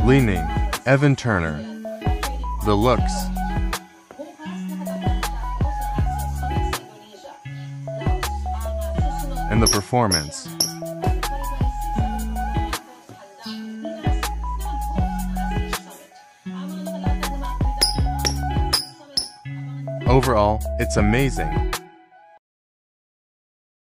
Ning, Evan Turner. The looks. And the performance. Overall, it's amazing.